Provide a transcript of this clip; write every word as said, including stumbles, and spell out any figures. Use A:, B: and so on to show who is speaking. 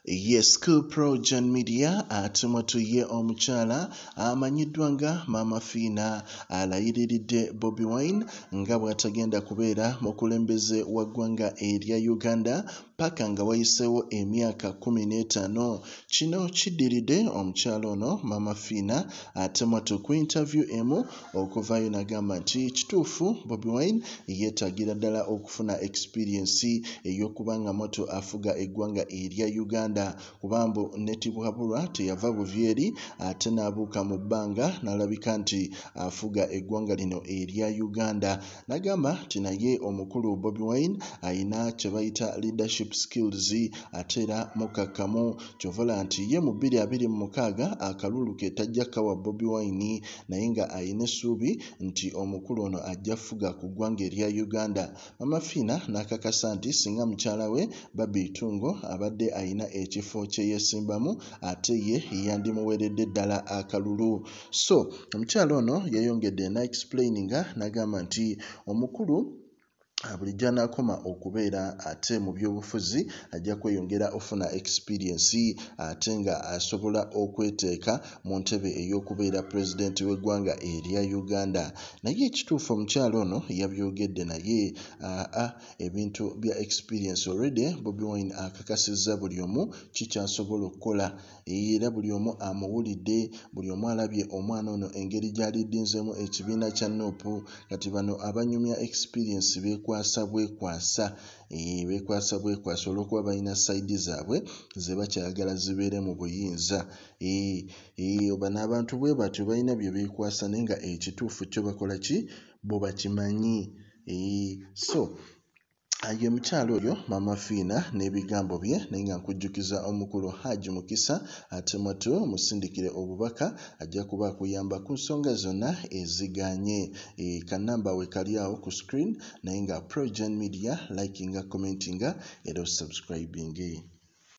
A: Yes, ku PROJOURN media atumatuye omukyala amanyiddwa nga Mama Fina Alayiriridde Bobi wine nga bw'atagenda kubeera mukulembeze wa ggwanga erya Uganda pakanga wayiseewo emyaka kumi n'etaano. Kino kiddiridde omukyala ono Mama Fina atematu ku interview emu okuvaayo n'agamba nti kituufu Bobi wine yeetaagira ddala okufuna experience ey'okuba nga moto afuga eggwanga erya Uganda. Kubambu netibwabulwa teyava buvyeri ate n'abuuka mu bbanga n'alabika nti afuga eggwanga lino erya Uganda. N'agamba nti naye omukulu Bobi wine ayina kye bayita leadership skills ate era mukakkamu, ky'ovala nti ye mu bbiri abiri mu mukaaga akalulu ke tajja kawa Bobi wine naye nga ayina essuubi nti omukulu ono ajja fuga ku ggwanga erya Uganda. Mama Fina n'akakasa nti singa mukyala we Baby Tungo abadde ayina ekifo kye yeesimbamu ate ye yandimuweeredde ddala akalulu. So omukyala ono yayongedde na explaininga n'agamba nti omukulu bulijjo anaakoma okubeera ate mu byobufuzi ajja kweyongera ofuna experience ate nga asobola okweteeka mu ntebe ey'okubeera pulezidenti w'eggwanga erya Uganda. Naye ekituufu omukyala ono yabyogedde naye aa ebintu bya experience already Bobi wine akakasizza buli omu kikyasobola okukola era buli omu amuwulidde, buli omu alabye omwana ono engeri gy'aliddinzeemu ekibiina kya Nuupu. Kati bano abanyumya experience beekwasa bwekwasa e, beekwasa bwekwasa olw'okuba balina sayidi zaabwe ze bakyayagala zibeere mu buyinza. E, e, bano abantu bwe batyo balina bye beekwasa naye nga ekituufu kyo bakola ki bo bakimanyi. E, so ye mukyalo oyo Mama Fina n'ebigambo bye naye nga nkujjukiza omukulu Haji Mukisa atematu musindikire obubaka ajja kuba akuyamba ku nsonga zonna eziganye. E, kanamba we kali awo ku screen naye nga PROJOURN media likinga commentinga era subscribing.